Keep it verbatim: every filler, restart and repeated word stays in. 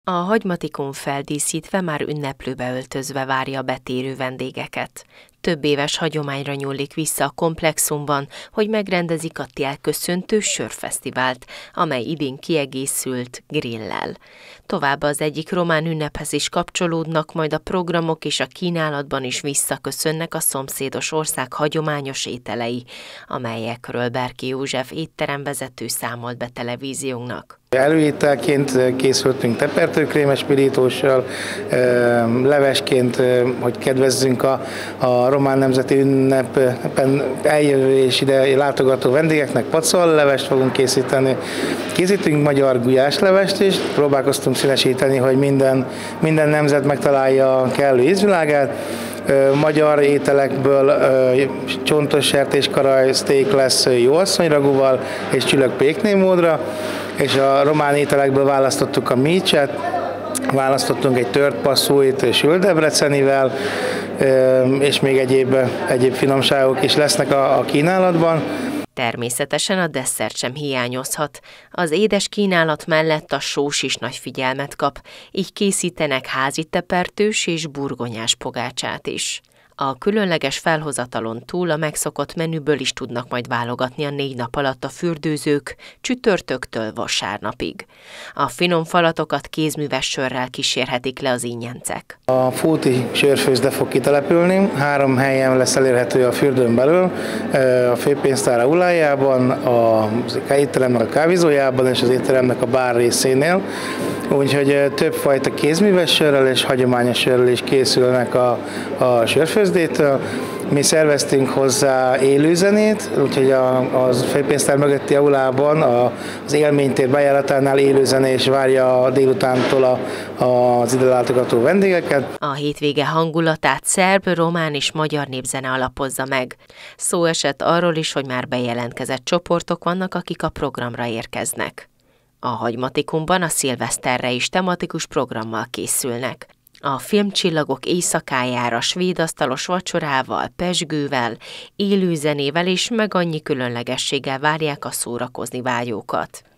A hagymatikon feldíszítve, már ünneplőbe öltözve várja a betérő vendégeket. Több éves hagyományra nyúlik vissza a komplexumban, hogy megrendezik a télköszöntő sörfesztivált, amely idén kiegészült grillel. Továbbá az egyik román ünnephez is kapcsolódnak, majd a programok és a kínálatban is visszaköszönnek a szomszédos ország hagyományos ételei, amelyekről Berki József étteremvezető számolt be televíziónknak. Előételként készültünk tepertőkrémes pirítóssal, levesként, hogy kedvezzünk a, a román nemzeti ünnepen eljövő és ide látogató vendégeknek, pacollalevest fogunk készíteni. Készítünk magyar gulyáslevest is, próbálkoztunk színesíteni, hogy minden, minden nemzet megtalálja a kellő ízvilágát. Magyar ételekből csontos sertéskaraj steak lesz jóasszonyragúval és csülök péknémódra, és a román ételekből választottuk a mícset, választottunk egy tört passzújt sült debrecenivel, és még egyéb, egyéb finomságok is lesznek a, a kínálatban. Természetesen a desszert sem hiányozhat. Az édes kínálat mellett a sós is nagy figyelmet kap, így készítenek házi tepertős és burgonyás pogácsát is. A különleges felhozatalon túl a megszokott menüből is tudnak majd válogatni a négy nap alatt a fürdőzők, csütörtöktől vasárnapig. A finom falatokat kézműves sörrel kísérhetik le az ingyencek. A Fóti sörfőzde fog kitelepülni, három helyen lesz elérhető a fürdőn belül, a főpénztár aulájában, az étteremnek a kávézójában és az étteremnek a bár részénél. Úgyhogy többfajta kézműves sörrel és hagyományos sörrel is készülnek a, a sörfőzdétől. Mi szerveztünk hozzá élőzenét, úgyhogy a, a főpénztár mögötti aulában a, az élménytér bejáratánál élőzenés várja délutántól a, az ide látogató vendégeket. A hétvége hangulatát szerb, román és magyar népzene alapozza meg. Szó esett arról is, hogy már bejelentkezett csoportok vannak, akik a programra érkeznek. A Hagymatikumban a szilveszterre is tematikus programmal készülnek. A filmcsillagok éjszakájára svéd asztalos vacsorával, pezsgővel, élőzenével és meg annyi különlegességgel várják a szórakozni vágyókat.